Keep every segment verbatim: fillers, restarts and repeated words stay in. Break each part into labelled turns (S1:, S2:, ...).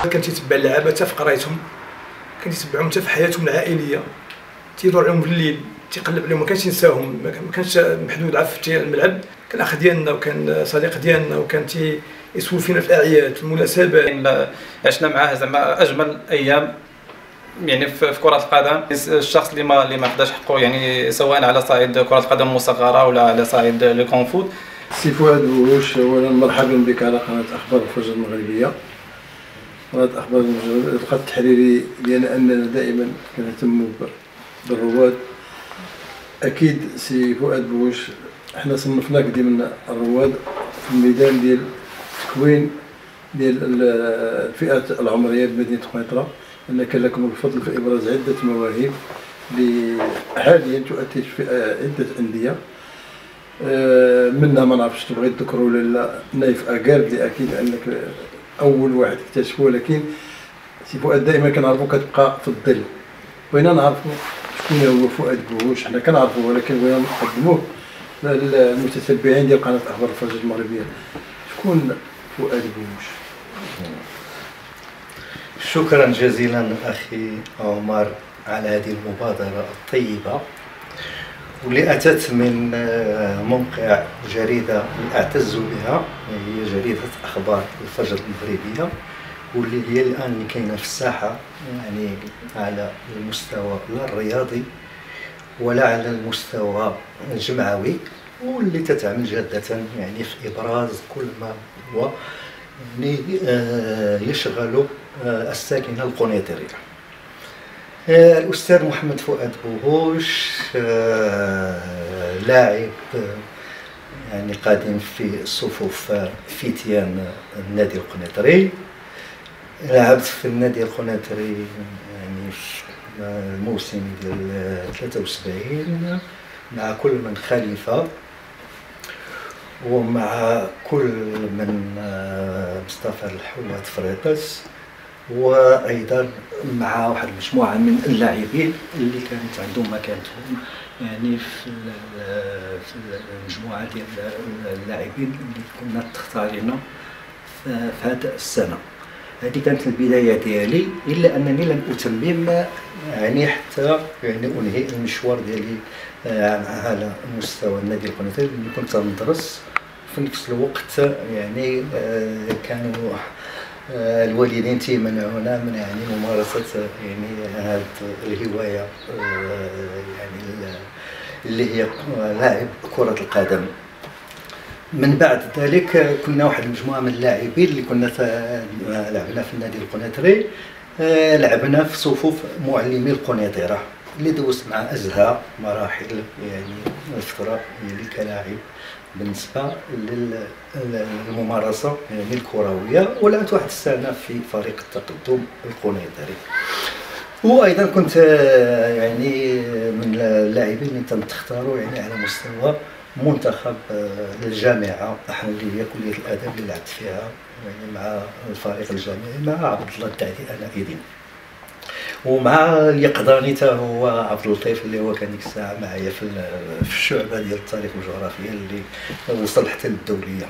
S1: كان تيتبع اللعابه حتى في قرايتهم، كان تيتبعهم حتى في حياتهم العائليه، تيدور عليهم في الليل، تيقلب عليهم، ما كانش ينساهم، ما كانش محدود عارف في الملعب، كان اخ ديالنا وكان صديق ديالنا وكان تيسول فينا في الاعياد في المناسبات.
S2: عشنا معاه زعما اجمل ايام يعني في كرة القدم. الشخص اللي ما اللي ما خداش حقه يعني سواء على صعيد كرة القدم المصغرة ولا على صعيد لو كونفوت.
S3: سي فؤاد بوهوش، اولا مرحبا بك على قناة اخبار الفجر المغربية. قناة اخبار المغربية الخط التحريري ديالنا اننا دائما كنهتموا بالرواد. اكيد سي فؤاد بوهوش احنا صنفناك ضمن الرواد في الميدان ديال التكوين ديال الفئات العمريه بمدينه قنيطره، ان كان لكم الفضل في ابراز عده مواهب اللي حاليا تؤثر في عده انديه، منها ما نعرفش تبغي تذكروا ولا لا نايف اكارد اللي اكيد انك اول واحد اكتشفه، ولكن سي فؤاد دائما كنعرفو كتبقى في الظل. بغينا نعرفوا شكون هو فؤاد بوهوش، حنا كنعرفوه ولكن بغينا نقدموه للمتتبعين ديال قناه اخبار الفجر المغربيه. شكون فؤاد بوهوش؟
S4: شكرا جزيلا اخي عمر على هذه المبادره الطيبه واللي اتت من موقع جريده اعتز بها، هي جريده اخبار الفجر المغربيه، واللي هي الان كاينه في الساحه يعني على المستوى لا الرياضي ولا على المستوى الجمعوي، واللي تتعمل جاده يعني في ابراز كل ما هو يعني يشغل الساكنه القنيطريه. الاستاذ محمد فؤاد بوهوش لاعب يعني قادم في صفوف فتيان النادي القنيطري. لعبت في النادي القنيطري يعني في الموسم ديال ثلاثة وسبعين مع كل من خليفه ومع كل من مصطفى الحوات فريطس، وايضا مع واحد المجموعه من اللاعبين اللي كانت عندهم مكانتهم يعني في المجموعه ديال اللاعبين اللي كنا تختارينا في هذا السنه. هذه كانت البدايه ديالي، الا انني لم اتمم يعني حتى يعني انهي المشوار ديالي على مستوى النادي القنيطري، اللي كنت ندرس في نفس الوقت يعني كانوا الوالدين تيمنعونا من يعني ممارسه يعني هذه الهوايه يعني اللي هي لاعب كره القدم. من بعد ذلك كنا واحد المجموعه من اللاعبين اللي كنا لعبنا في النادي القنيطري، لعبنا في صفوف معلمي القنيطره اللي دوزت مع ازهى مراحل يعني الفتره اللي كلاعب بالنسبه للممارسه يعني الكرويه، ولعبت واحد السنه في فريق التقدم القنيطري. وايضا كنت يعني من اللاعبين اللي تم تختاروا يعني على مستوى منتخب الجامعه اللي هي كليه الادب اللي لعبت فيها يعني مع الفريق الجامعي مع عبد الله التعدي انا ايدين، ومع اليقظاني حتى هو عبد اللطيف اللي هو كان ديك الساعه معايا في في الشعبه ديال التاريخ والجغرافيا اللي وصل حتى للدوليه.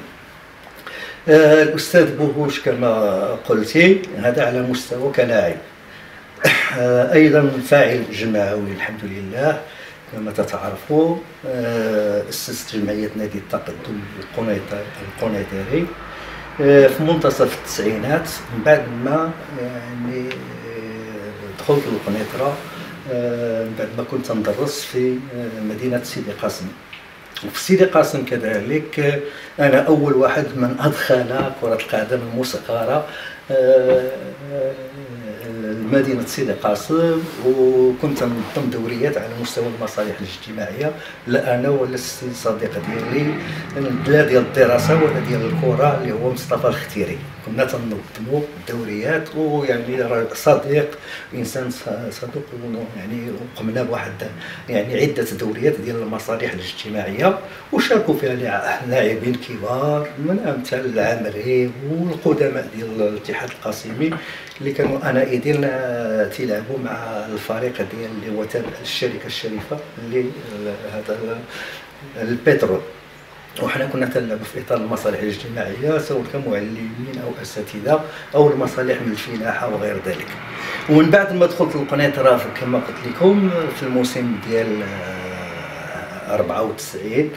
S4: الاستاذ بوهوش كما قلتي هذا على مستوى كلاعب، ايضا فاعل جمعوي الحمد لله كما تتعرفوا. اسست جمعيه نادي التقدم القنيطري في منتصف التسعينات، من بعد ما يعني دخلت للقنيطره من بعد ما كنت ندرس في مدينه سيدي قاسم. وفي سيدي قاسم كذلك انا اول واحد من ادخل كره القدم المصغره مدينة سيدي قاسم، وكنت ننظم دوريات على مستوى المصالح الاجتماعيه، لا انا ولا الصديق ديالي لا ديال الدراسه ولا ديال الكره اللي هو مصطفى الختيري، كنا تنظموا دوريات، ويعني صديق انسان صدوق يعني قمنا بواحد يعني عده دوريات ديال المصالح الاجتماعيه وشاركوا فيها لاعبين كبار من امثال العامري والقدماء ديال الاتحاد القاسمي اللي كانوا انا ايدين تيلعبوا مع الفريق ديال اللي هو تابع للشركه الشريفه اللي هذا البترول. وحنا كنا تنلعبوا في اطار المصالح الاجتماعيه سواء كمعلمين او اساتذه او المصالح من الفلاحه وغير ذلك. ومن بعد ما دخلت القنيطره كما قلت لكم في الموسم ديال أربعة وتسعين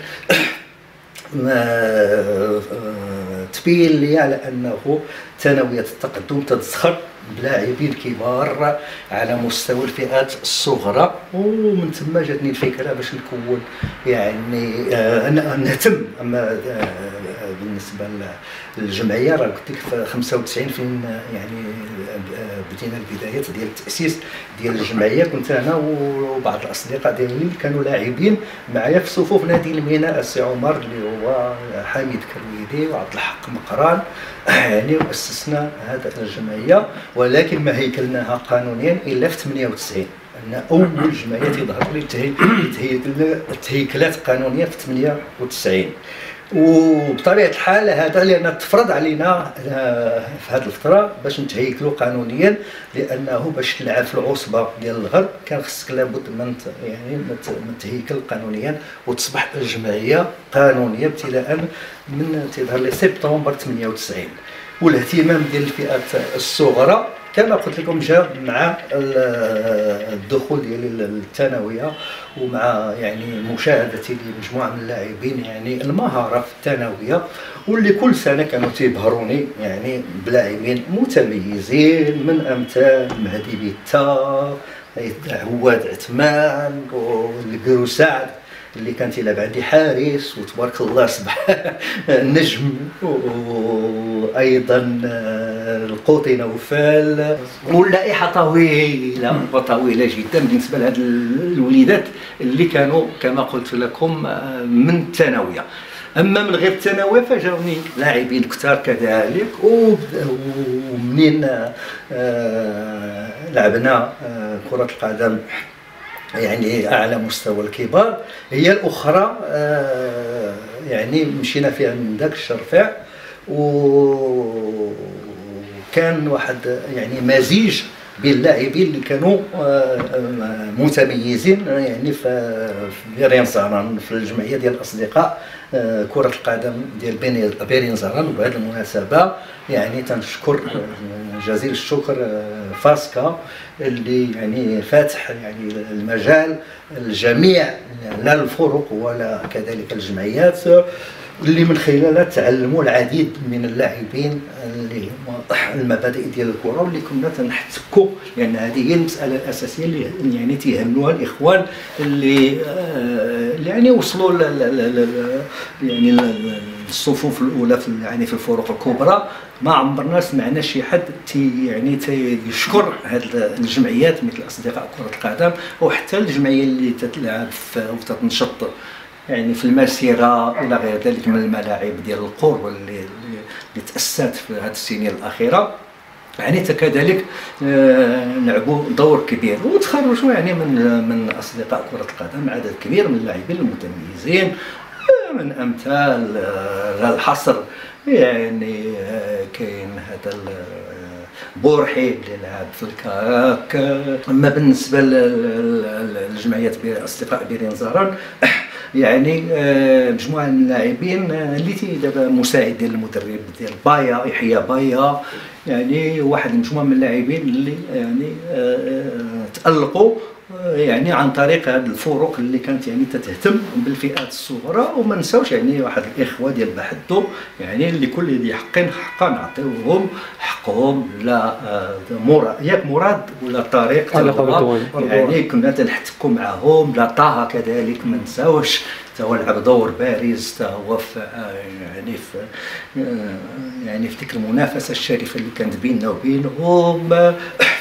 S4: تبين لي على انه ثانويه التقدم تتزخر بلاعبين كبار على مستوى الفئات الصغرى، ومن ثم جاتني الفكره باش نكون يعني آه نهتم. اما آه بالنسبه للجمعيه راه قلت لك في خمسة وتسعين فين يعني بدينا البدايات ديال التاسيس ديال الجمعيه، كنت انا وبعض الاصدقاء ديالي كانوا لاعبين معايا في صفوف نادي الميناء السي عمر اللي هو حميد كرويدي وعبد الحق مقران. يعني واسسنا هذا الجمعيه، ولكن ما هيكلناها قانونيا الا في ثمانية وتسعين، ان اول جمعيه تظهر لي التهيكلات قانونيه في ثمانية وتسعين. وبطبيعه الحال هذا لان تفرض علينا في هذه الفتره باش نتهيكلوا قانونيا، لانه باش تلعب في العصبه ديال الغرب كان خصك لابد من يعني من تهيكل قانونيا وتصبح الجمعيه قانونيه ابتداء من تظهر لي سبتمبر ثمانية وتسعين. والاهتمام ديال الفئات الصغرى كما قلت لكم جاء مع الدخول ديال الثانويه ومع يعني مشاهدتي لمجموعه من اللاعبين يعني المهاره في الثانويه، واللي كل سنه كانوا تيبهروني يعني بلاعبين متميزين من امثال مهدي بيتا، عواد عثمان، والقرو سعد اللي كان تيلعب عندي حارس وتبارك الله صبح نجم، وايضا القوطي نوفال، واللائحه طويله وطويله جدا بالنسبه لهاد الوليدات اللي كانوا كما قلت لكم من الثانويه. اما من غير الثانويه فجاوني لاعبين كثار كذلك، ومنين لعبنا كره القدم يعني اعلى مستوى الكبار هي الاخرى آه يعني مشينا فيها من ذاك الشرفاع، وكان واحد يعني مزيج بين اللاعبين اللي كانوا آه متميزين يعني في بيرين زهران في الجمعيه ديال الاصدقاء آه كره القدم ديال بيرين زهران. وبهذه المناسبه يعني تنشكر جزيل الشكر فاسكا اللي يعني فاتح يعني المجال الجميع لا الفرق ولا كذلك الجمعيات اللي من خلالها تعلموا العديد من اللاعبين اللي المبادئ ديال الكره واللي كنا تنحتكوا، لان هذه هي المساله الاساسيه اللي يعني تيهموها الاخوان اللي يعني وصلوا يعني الصفوف الاولى في يعني في الفرق الكبرى. ما عمرنا سمعنا شي حد تي يعني تيشكر هذه الجمعيات مثل اصدقاء كره القدم، وحتى الجمعيه اللي تتلعب وتتنشط يعني في المسيره الى غير ذلك من الملاعب ديال القرى اللي اللي تاسست في هذه السنين الاخيره يعني كذلك لعبوا دور كبير، وتخرجوا يعني من من اصدقاء كره القدم عدد كبير من اللاعبين المتميزين من امثال لا الحصر يعني كاين هذا بورحي اللي لعب في الكاك. اما بالنسبه للجمعيات اصدقاء بيرين زهران يعني مجموعه من اللاعبين اللي تي دابا مساعد ديال المدرب ديال بايا يحيى بايا، يعني واحد مجموعه من اللاعبين اللي يعني تألقوا يعني عن طريق هذه الفرق اللي كانت يعني تتهتم بالفئات الصغرى. وما نساوش يعني واحد الاخوه ديال بحدو يعني اللي كل ذي حق حقا نعطيوهم حقهم، لا مراد ياك مراد ولا طريق يعني كنا تنحتكوا معاهم، لا طه كذلك ما نساوش تا هو لعب دور بارز، تا هو في يعني في يعني في تلك المنافسه الشريفه اللي كانت بيننا وبينهم.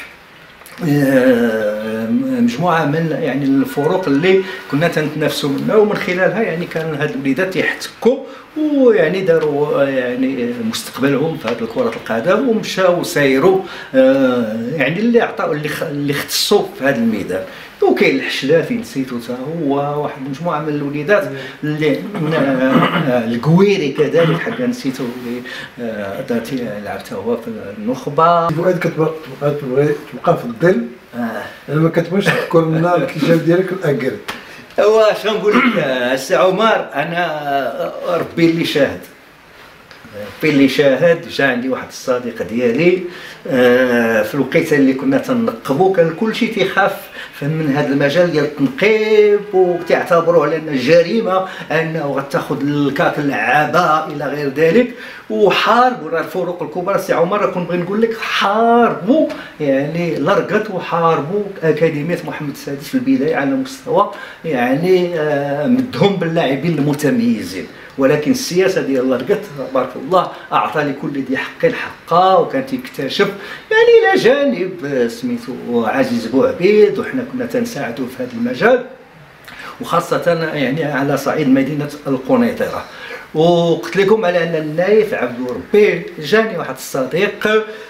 S4: مجموعه من يعني الفروق اللي كنا تنتنافسوا منها، ومن خلالها يعني كان هاد الوليدات يحتكوا ويعني داروا يعني مستقبلهم في هذه كرة القدم ومشاو سايروا يعني اللي عطاو اللي اللي اختصوا في هذا الميدان. وكاين الحشلافي نسيتو حتى هو واحد مجموعه من الوليدات اللي الكويري كذلك حاجه نسيتو اللي درتي لعبت هو في النخبه.
S3: فؤاد كتبقى تبقى في الظل انا ما كتبغيش تذكر لنا الكتاب ديالك الاكل
S4: واش غنقول لك السي عمر، انا ربي اللي شاهد، ربي اللي شاهد. جا عندي واحد الصديق ديالي في الوقيته اللي كنا تنقبوا، كان كلشي تيخاف من هذا المجال ديال التنقيب، وتعتبروه على انه جريمه، انه غتاخذ الكاك اللعابه الى غير ذلك. وحاربوا راه الفروق الكبرى سي عمر، كنت بغي نقول لك حاربوا يعني لرقت، وحاربوا اكاديميه محمد السادس في البدايه على مستوى يعني مدهم باللاعبين المتميزين. ولكن السياسه ديال لرقت تبارك الله اعطى لكل ذي حق حقه، وكان تيكتشف يعني الى جانب سميتو عزيز بوعبيد، وحنا كنا تنساعدوا في هذا المجال، وخاصه يعني على صعيد مدينه القنيطره. وقلت لكم على ان النايف عبد ربي جاني واحد الصديق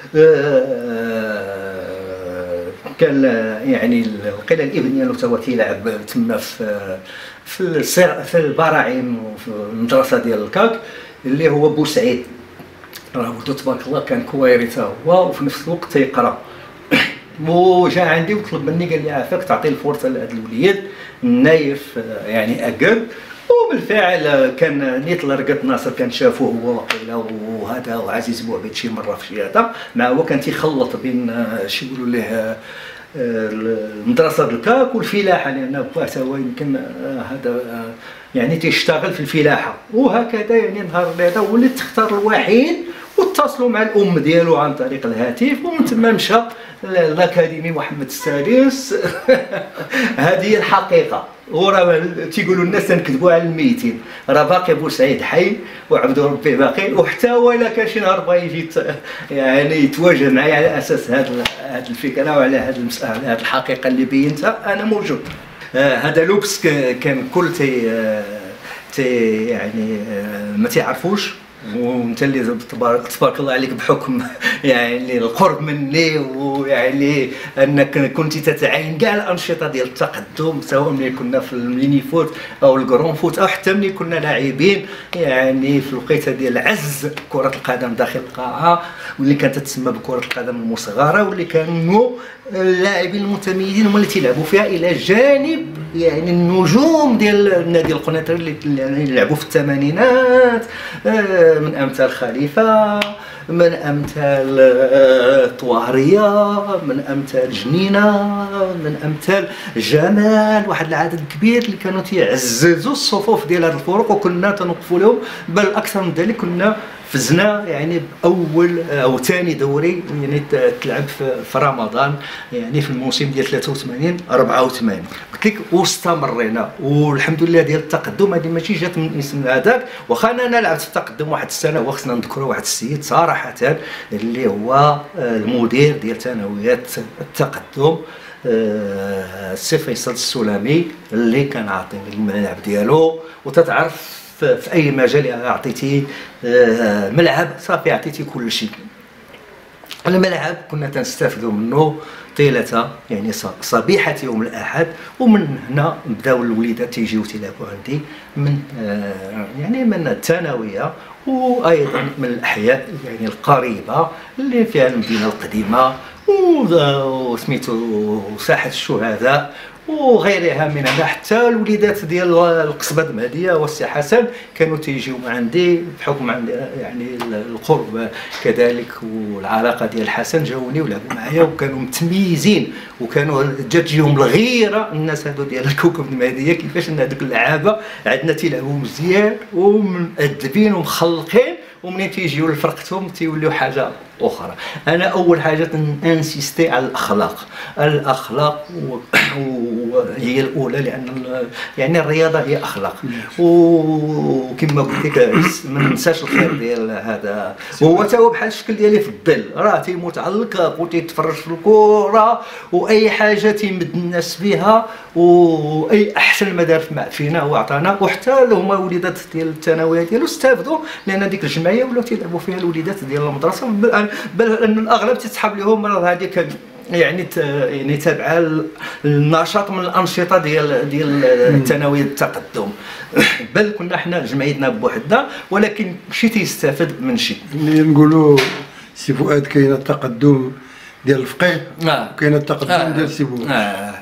S4: كان يعني وقيل الابن ديالو تا هو تيلعب تما في في في البراعم وفي المدرسه ديال الكاك اللي هو بوسعيد. راه ولدو تبارك الله كان كويري تا هو، وفي نفس الوقت تيقرا. وجا عندي وطلب مني قال لي عافاك تعطي الفرصه لهذا الوليد. النايف يعني اقل، وبالفعل كان نيت لرقت ناصر كان شافوه هو وقيله وهذا وعزيز بوعبيد شي مره في شي هذا، مع هو كان تيخلط بين شي يقولوا ليه المدرسه الكاك والفلاحه، لان باه هو يمكن هذا يعني تيشتغل في الفلاحه. وهكذا يعني نهار هذا وليت تختار الوحيد، واتصلوا مع الام ديالو عن طريق الهاتف، ومن ثم مشى لاكاديمي محمد السادس. هذه هي الحقيقه. وراه تيقولوا الناس تنكذبوا على الميتين، راه باقي بوسعيد حي وعبد ربي باقي، وحتى هو الا كان شي نهار بغا يجي يعني يتواجه معايا على اساس هذه هذه الفكره وعلى هذه المساله هذه الحقيقه اللي بينتها انا موجود. آه هذا لوبس كان كل تي آه تي يعني آه ما تيعرفوش، وانت اللي تبارك الله عليك بحكم يعني القرب مني، ويعني انك كنت تتعاين كاع الانشطه ديال التقدم، سواء ملي كنا في الميني فوت او الكرون فوت، او حتى ملي كنا لاعبين يعني في الوقيته ديال عز كره القدم داخل القاعه، واللي كانت تسمى بكره القدم المصغره، واللي كانوا اللاعبين المتميزين هما اللي تيلعبوا فيها، الى جانب يعني النجوم ديال النادي القنيطري اللي يعني لعبوا في الثمانينات، من امثال خليفه، من امثال طواريه، من امثال جنينه، من امثال جمال، واحد العدد كبير اللي كانوا تيعززوا الصفوف ديال هذه الفرق، وكنا تنوقفوا لهم. بل اكثر من ذلك كنا فزنا يعني باول او ثاني دوري يعني تلعب في رمضان يعني في الموسم ديال ثلاثة وثمانين أربعة وثمانين، قلت لك واستمرينا والحمد لله ديال التقدم. هذه ماشي جات من اسم هذاك، واخا انا لعبت في التقدم واحد السنه، وخصنا نذكروا واحد السيد صراحه اللي هو المدير ديال ثانويات التقدم السي فيصل السلامي، اللي كان عاطيني الملعب ديالو. وتتعرف في اي مجال عطيتي ملعب صافي عطيتي كل شيء. الملعب كنا تنستافدوا منه طيله يعني صبيحه يوم الاحد، ومن هنا بداو الوليدات تيجيو تيلعبوا عندي من يعني من الثانويه، وايضا من الاحياء يعني القريبه اللي فيها المدينه القديمه وسميتو ساحه الشهداء وغيرها من هنا. حتى الوليدات ديال القصبه المهديه والسي حسن كانوا تيجيو عندي بحكم عندي يعني القرب كذلك والعلاقه ديال حسن، جاوني ولعبوا معايا وكانوا متميزين، وكانوا جات تجيهم الغيره الناس هادو ديال الكوكب المهديه كيفاش ان هذوك اللعابه عندنا تيلعبوا مزيان ومؤدبين ومخلقين، ومنين تيجيو لفرقتهم تيوليو حاجه اخرى. انا اول حاجه انسيستي على الاخلاق، الاخلاق هي الاولى، لان يعني الرياضه هي اخلاق. وكما قلت لك ما ننساش الخير ديال هذا، وهو تا هو بحال الشكل ديالي في الظل، راه تيمتعلق وتيتفرج في الكره، واي حاجه تيمد الناس بها، واي احسن ما دار فينا هو عطانا. وحتى هما وليدات ديال الثانويه ديالو استافدوا، لان ديك الجمعيه ولاو تيلعبوا فيها الوليدات ديال المدرسه، بل ان الاغلب تتسحب لهم راه هذيك يعني يعني تابعه النشاط من الانشطه ديال ديال الثانويه التقدم. بل كنا حنا جمعيتنا بوحدنا، ولكن شي تيستافد من شي.
S3: ملي نقولوا سي فؤاد كاين التقدم ديال الفقيه
S4: آه.
S3: وكاين التقدم آه. ديال سي بوعبيد.
S4: آه.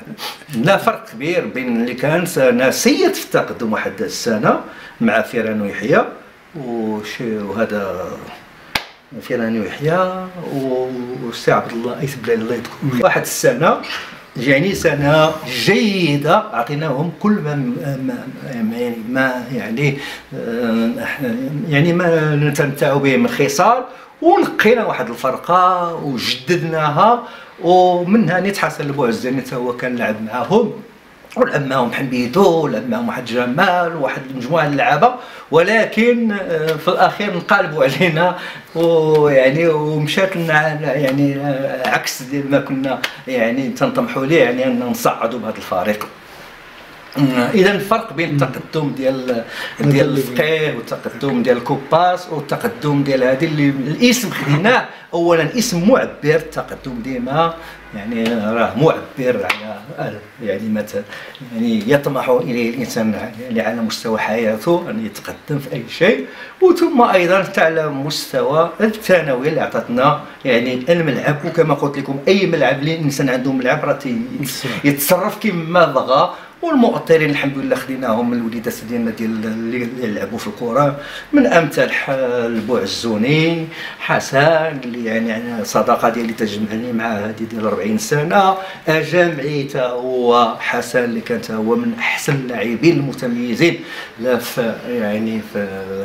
S4: لا فرق كبير بين اللي كان انا سيد في التقدم واحد السنه مع فيران ويحيى وهذا فيران ويحيى والسي عبد الله ايث بلال الله يذكره واحد السنه يعني سنه جيده اعطيناهم كل ما يعني ما يعني يعني ما نتمتعوا به من خصال ونقينا واحد الفرقه وجددناها ومنها نيت حسن البوعزاني حتى هو كان لعب معاهم ولعب معاهم حميدو ولعب معاهم واحد جمال وواحد مجموعه من اللعابه ولكن في الاخير انقلبوا علينا ويعني ومشات لنا يعني عكس ما كنا يعني تنطمحوا ليه يعني ان نصعدوا بهذا الفريق. اذا الفرق بين التقدم ديال ديال الفقيه والتقدم ديال الكوباس والتقدم ديال هذه اللي الاسم خديناه اولا اسم معبر التقدم ديما يعني راه معبر على يعني مثلا يعني يطمح اليه الانسان يعني على مستوى حياته ان يتقدم في اي شيء وثم ايضا على مستوى الثانوي اللي عطاتنا يعني الملعب وكما قلت لكم اي ملعب اللي الانسان عنده ملعب راه يتصرف كما بغى والمؤطرين الحمد لله خديناهم من الوليدات ديالنا ديال اللي يلعبوا في الكره من امثال البوعزوني حسن اللي يعني صداقه ديالي تجمعني مع هذه ديال أربعين سنه جامعي حتى هو حسن اللي كان هو من احسن اللاعبين المتميزين لا في يعني في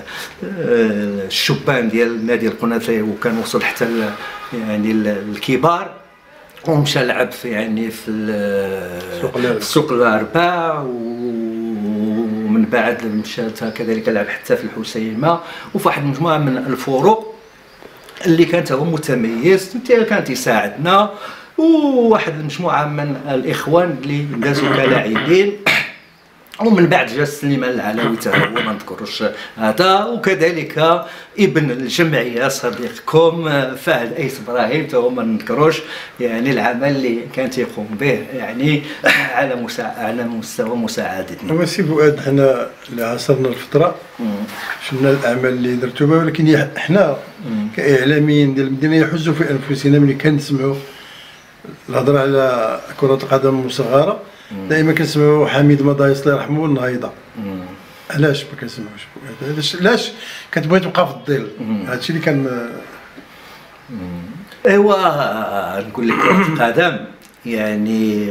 S4: الشبان ديال نادي القناطري وكان وصل حتى يعني الكبار ومشى لعب في يعني في السوق الارباع ومن بعد مشى كذلك لعب حتى في الحسيمه وفي واحد المجموعه من الفروق اللي كانت هو متميز كانت يساعدنا وواحد المجموعه من الاخوان اللي دازوا كلاعبين ومن بعد جا سليمان العلوي حتى هو ما نذكروش هذا وكذلك ابن الجمعيه صديقكم فهد ايس ابراهيم حتى هو ما نذكروش يعني العمل اللي كان تيقوم به يعني على مسا... على مستوى مساعدتنا.
S3: هو سي فؤاد حنا اللي عاصرنا الفتره شفنا الاعمال اللي درتوها ولكن حنا كاعلاميين ديال المدينه يحزوا في انفسنا ملي كنسمعوا الهضره على كره القدم المصغره دائما كنسمعوا حميد مضايص الله يرحمه والنهيضه. علاش ما كنسمعوش علاش علاش كتبغي تبقى في الظل هادشي اللي كان
S4: ايوا نقول لك كره القدم يعني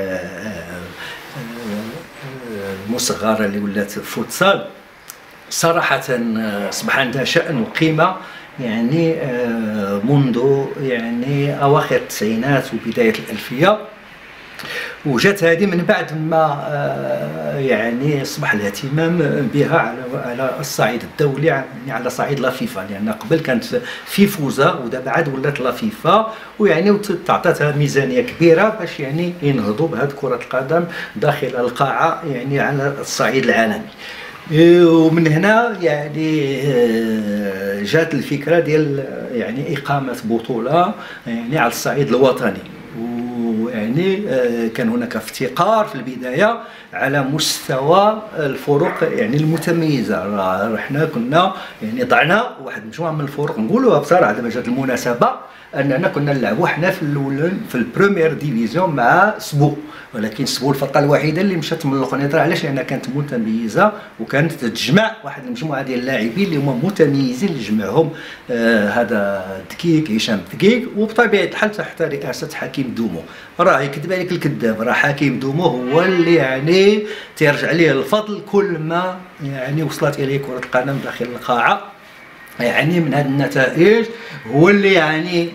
S4: المصغره اللي ولات فوتسال صراحه اصبح عندها شأن وقيمه يعني منذ يعني اواخر التسعينات وبدايه الالفيه وجات هذه من بعد ما يعني اصبح الاهتمام بها على على الصعيد الدولي يعني على صعيد لافيفا لان قبل كانت فيفوزا ودابا عاد ولات لافيفا ويعني وتعطاتها ميزانيه كبيره باش يعني ينهضوا بهذه كره القدم داخل القاعه يعني على الصعيد العالمي. ومن هنا يعني جات الفكره ديال يعني اقامه بطوله يعني على الصعيد الوطني ويعني كان هناك افتقار في البدايه على مستوى الفرق يعني المتميزه رحنا كنا يعني ضعنا واحد المجموعه من الفرق نقولوها بصراحه دابا جات المناسبه اننا كنا نلعبوا حنا في الاول في البريمير ديفيزيون مع سبو ولكن سبو الفرقه الوحيده اللي مشات من القنيطره علاش لانها كانت متميزه وكانت تجمع واحد المجموعه ديال اللاعبين اللي هما متميزين اللي جمعهم آه هذا دكيك هشام دكيك وبطبيعه الحال تحت رئاسه حكيم دومو راه يكذب عليك الكذاب راه حكيم دومو هو اللي يعني تيرجع ليه الفضل كل ما يعني وصلت اليه كره القدم داخل القاعه يعني من هذه النتائج هو اللي يعني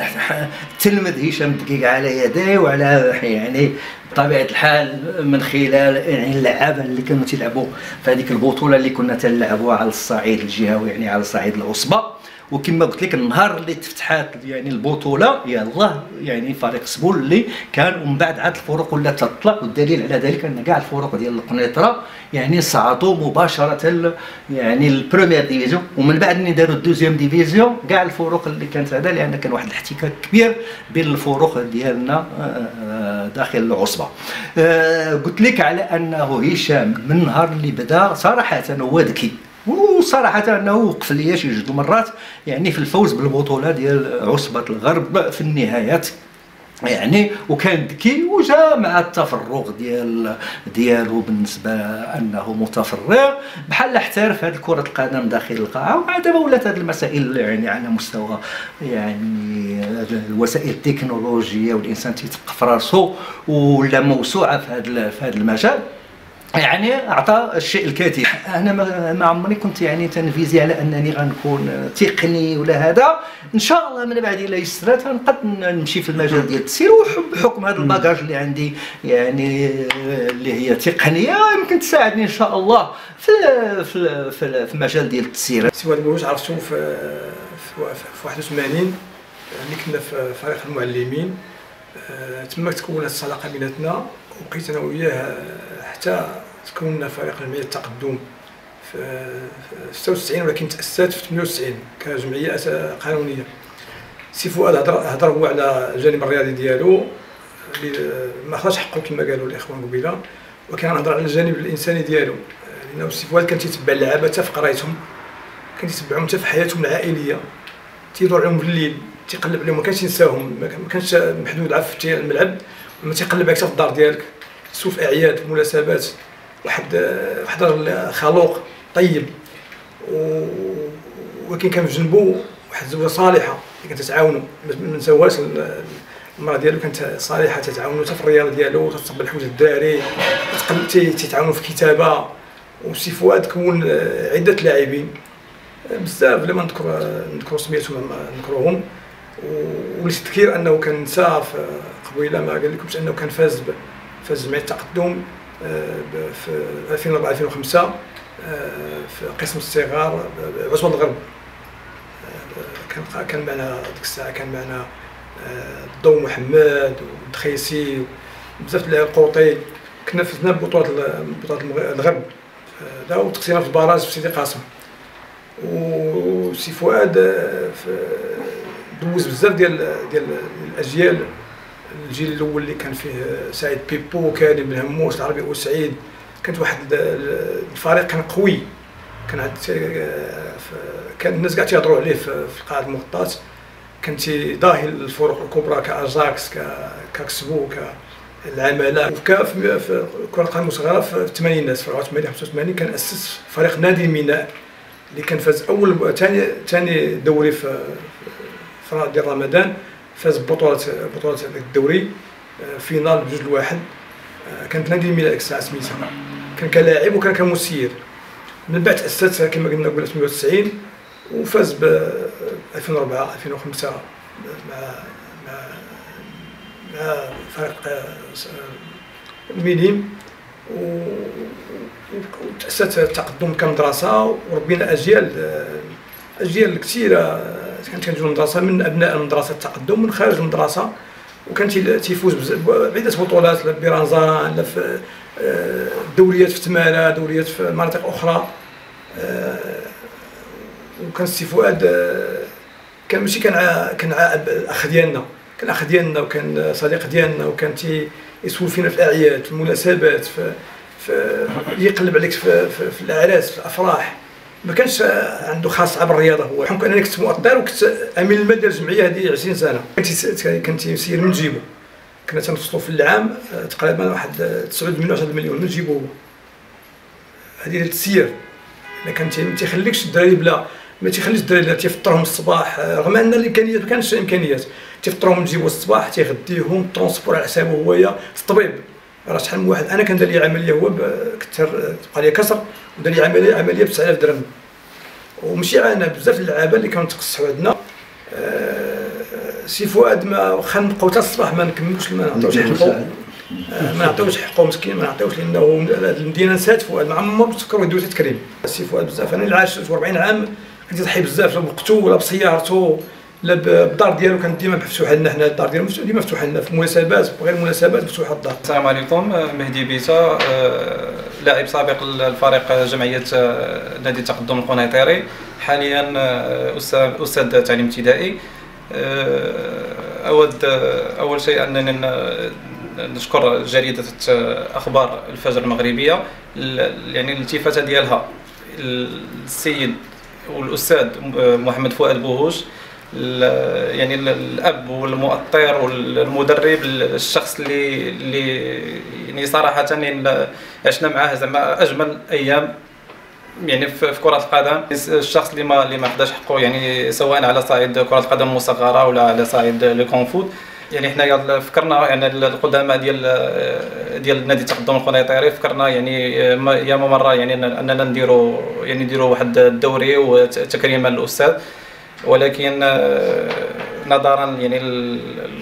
S4: تلمذ هشام دقيق على يديه وعلى يعني بطبيعه الحال من خلال يعني اللعابه اللي كانوا تيلعبوا في هذيك البطوله اللي كنا تنلعبوها على الصعيد الجهوي يعني على صعيد العصبه وكما قلت لك النهار اللي تفتحات يعني البطوله يلاه يعني فريق سبول اللي كان ومن بعد عاد الفرق ولات تطلع والدليل على ذلك ان كاع الفرق ديال القنيطره يعني صعدوا مباشره يعني البريمير ديفيزيون ومن بعد ملي داروا الدوزيام ديفيزيون كاع الفرق اللي كانت هذا لان كان واحد الاحتكاك كبير بين الفرق ديالنا داخل العصبه. قلت لك على انه هشام من النهار اللي بدا صراحه هو ذكي وصراحه انه وقف ليا شي جوج مرات يعني في الفوز بالبطوله ديال عصبه الغرب في النهايات يعني وكان ذكي وجا مع التفرغ ديال ديالو بالنسبه انه متفرغ بحال احترف هذه كره القدم داخل القاعه. ومع دابا ولات هذه المسائل يعني على مستوى يعني الوسائل التكنولوجيه والانسان تيثق في راسو ولا موسوعه في هذا في هذا المجال، يعني اعطى الشيء الكثير. انا ما عمري كنت يعني تنفيزي على انني غنكون تقني ولا هذا، ان شاء الله من بعد الا يسرات غنقد نمشي في المجال ديال التسيير، وبحكم هذا الباكاج اللي عندي يعني اللي هي تقنيه يمكن تساعدني ان شاء الله في في في المجال ديال التسيير.
S1: سي وائل بوهوش عرفتو في في واحد وثمانين ملي كنا في فريق المعلمين، تما تكونت الصداقه بيناتنا، وبقيت انا وياه حتى تكوننا فريق جمعيه التقدم في ستة وتسعين، ولكن تاسست في ثمانية وتسعين كجمعيه قانونيه. سي فؤاد هضر هضر هو على الجانب الرياضي ديالو اللي ما خداش حقه كما قالوا الاخوان قبيله، ولكن غنهضر على الجانب الانساني ديالو، لانه سي فؤاد كان تيتبع اللعابه حتى في قرايتهم، كان تيتبعهم حتى في حياتهم العائليه، تيدور عليهم في الليل، تيقلب عليهم، ما كانش ينساهم، ما كانش محدود عارف في الملعب، ما تيقلب عليك حتى في الدار ديالك، تسول في اعياد في مناسبات. واحد واحد راجل خلوق طيب، ولكن كان في جنبو واحد الزوجه صالحه اللي كانت تتعاونوا، ما نساوهاش المراه ديالو، كانت صالحه تتعاونوا حتى في الرياضه ديالو، تتصب الحوت الدراري، تيتعاونوا في الكتابه. وسي فؤاد كون عده لاعبين بزاف لما نذكر نذكر سميتهم نذكرهم، وليس تذكير انه كان نسى قبيله ما قال لكمش انه كان فاز فاز جمعيه التقدم في ألفين وأربعة ألفين وخمسة في قسم الصغار عصبة الغرب. كان كان معنا ديك الساعه كان معنا الضو محمد والدخيسي بزاف د القوطي، كنا فزنا ببطوله بطوله الغرب هذا، وتقسينا في البراج في سيدي قاسم. وسي فؤاد دوز بزاف ديال ديال الاجيال، الجيل الاول اللي كان فيه سعيد بيبو، كريم بن هموش، العربي وسعيد، كانت واحد الفريق كان قوي، كان عند كان الناس كاع تيهضروا عليه في قاعه المغطات، كان تيضاهي الفرق الكبرى كاجاكس كاكسبو كالعماله. وفي كره القدم المصغره في الثمانينات في أربعة وثمانين خمسة وثمانين كان اسس فريق نادي الميناء اللي كان فاز اول ثاني ثاني دوري في في ديال رمضان، فاز ببطوله بطوله الدوري فينال بجوج لواحد. كانت نادي الميناء ديك الساعه سميتها، كان كلاعب وكان كمسير. من بعد تاسست كما قلنا قبل ثمانية وتسعين، وفاز ب ألفين وأربعة ألفين وخمسة مع مع مع فريق الميليم، وتاسست التقدم كمدرسه، وربينا اجيال اجيال كثيره كانت كتجيو المدرسه من ابناء المدرسه التقدم من خارج المدرسه، وكان تيفوز بعده بطولات، لا بيرانزان، لا في دوريات في تمارا، دوريات في مناطق اخرى. وكان السي فؤاد كان ماشي كان كان الاخ ديالنا، كان اخ ديالنا وكان صديق ديالنا، وكان تيسول فينا في الاعياد في المناسبات، في, في يقلب عليك في, في, في الاعراس في الافراح. ما كانش عنده خاص عبر الرياضه، هو بحكم انني كنت مؤطر وكنت امين المال ديال الجمعيه هذه عشرين سنه، كنت كنت يسير من جيبو، كنا تنفصلوا في العام تقريبا واحد تسعة من عشرة مليون من جيبو. هذه ديال التسيير ما كان ما تيخليكش الدراري بلا ما تيخليش الدراري تيفطرهم الصباح، رغم ان الامكانيات ما كانش امكانيات، تيفطرهم من جيبو الصباح، تيغديهم الترونسبور على حسابه هويا في الطبيب. راه شحال من واحد انا كان دار لي عمليه هو كثر بقى لي كسر ودار لي عمليه عمليه ب تسعة آلاف درهم. ومشي عنا بزاف اللعابه اللي كانوا تقصحوا عندنا. سي فؤاد ما واخا نبقاو حتى الصباح ما نكملوش، ما نعطيوش حقه، ما نعطيوش حقه مسكين، ما نعطيوش، لانه المدينه نسات فؤاد، ما عمرهم تفكروا يدوز تكريم. سي فؤاد بزاف، انا اللي عاش ثلاثة وأربعين عام كنت تضحي بزاف، لا بوقته ولا بسيارته لا بالدار ديالو، كانت ديما مفتوحه لنا حنا، الدار ديالو ديما مفتوحه لنا في المناسبات وغير المناسبات مفتوحه الدار.
S2: السلام عليكم، مهدي بيتا، لاعب سابق للفريق جمعيه نادي التقدم القنيطري، حاليا استاذ استاذ تعليم ابتدائي. اود اول شيء انني نشكر جريده اخبار الفجر المغربيه، يعني الالتفاته ديالها السيد والاستاذ محمد فؤاد بوهوش يعني الاب والمؤطر والمدرب، الشخص اللي اللي يعني صراحه عشنا معاه زعما اجمل ايام يعني في كره القدم. الشخص اللي ما اللي ما خداش حقه يعني سواء على صعيد كره القدم المصغره ولا على صعيد لو كونفوت. يعني حنا فكرنا يعني القدماء ديال ديال نادي التقدم القنيطري، فكرنا يعني يا مره يعني اننا نديروا يعني نديروا واحد الدوري وتكريما للاستاذ، ولكن نظرا يعني ال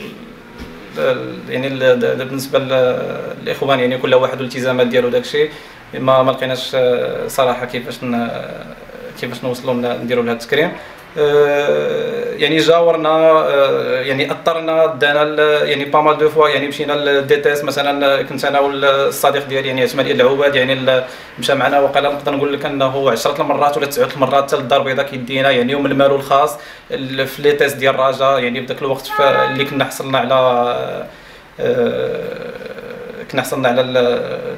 S2: يعني بالنسبه للاخوان يعني كل واحد والالتزامات ديالو داكشي ما ما لقيناش صراحه كيفاش كيفاش نوصلوا نديروا لهذا التكريم. يعني جاورنا يعني اضطرنا دانا يعني با مال دو فوا يعني مشينا للدي تي اس مثلا. كنت انا والصديق ديالي يعني عثمان العواد يعني مشى معنا وقال نقدر نقول لك انه عشرة المرات ولا تسعة المرات حتى الدار البيضاء كيدينا يعني ومن مالو الخاص في لي تيست ديال الرجاء. يعني بداك الوقت اللي كنا حصلنا على كنا حصلنا على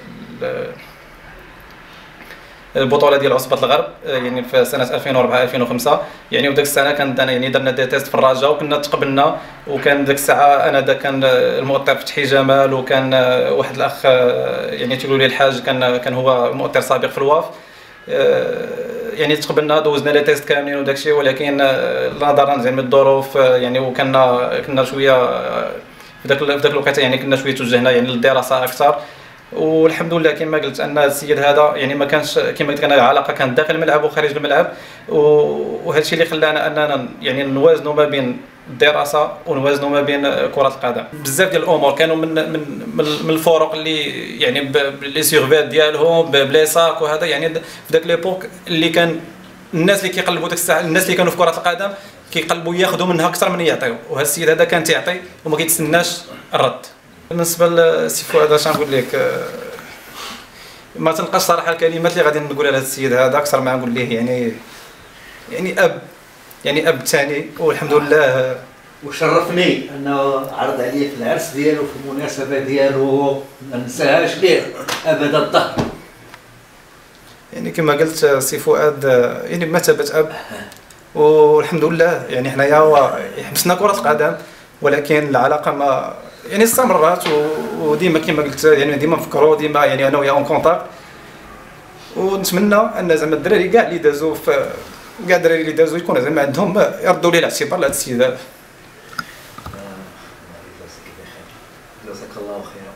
S2: البطوله ديال عصبه الغرب يعني في سنه ألفين وأربعة ألفين وخمسة. يعني وديك السنه كان دانا يعني درنا دي تيست في الرجاء وكنا تقبلنا، وكان ديك الساعه انا دا كان المؤطر فتحي جمال وكان واحد الاخ يعني تيقولوا لي الحاج كان كان هو مؤطر سابق في الواف. يعني تقبلنا دوزنا لي تيست كاملين وداكشي، ولكن نظرا زعما الظروف يعني وكنا كنا شويه في ذاك في ذاك الوقت يعني كنا شويه توجهنا يعني للدراسه اكثر. والحمد لله كما قلت ان السيد هذا يعني ما كانش كما قلت انا العلاقه كانت داخل الملعب وخارج الملعب، وهذا الشيء اللي خلانا اننا يعني نوازنوا ما بين الدراسه ونوازنوا ما بين كره القدم. بزاف ديال الامور كانوا من من من الفرق اللي يعني لي سيرفيت ديالهم بلي ساك وهذا. يعني في ذاك ليبوك اللي كان الناس اللي كيقلبوا ديك الساعه الناس اللي كانوا في كره القدم كيقلبوا ياخذوا منها اكثر من يعطيو، وهذا السيد هذا كان تيعطي وما كيتسناش الرد. بالنسبه للسي فؤاد اش نقول لك، ما تلقاش صراحه الكلمات اللي غادي نقولها لهذا السيد هذا اكثر ما نقول ليه يعني يعني اب يعني اب ثاني والحمد لله.
S4: وشرفني انه عرض عليا في العرس ديالو في المناسبه ديالو ما ننساهاش ليه ابدا الظهر.
S2: يعني كما قلت سي فؤاد يعني بمثابه اب، والحمد لله يعني حنايا حبسنا كره القدم ولكن العلاقه ما يعني استمرت، وديما كما قلت يعني ديما نفكروا ديما يعني انا وياه اون كونتاكت. ونتمنى ان زعما الدراري كاع اللي دازوا في كاع الدراري اللي دازوا يكون زعما عندهم يردوا ليه الاعتبار لهذا السيد هذا.
S4: جزاك الله خيرا.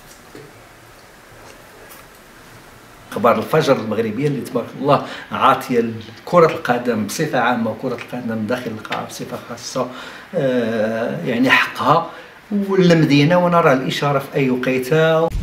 S4: اخبار الفجر المغربيه اللي تبارك الله عاطيه كره القدم بصفه عامه وكره القدم داخل القاعه بصفه خاصه يعني حقها، والمدينه ونرى الاشاره في اي وقيته.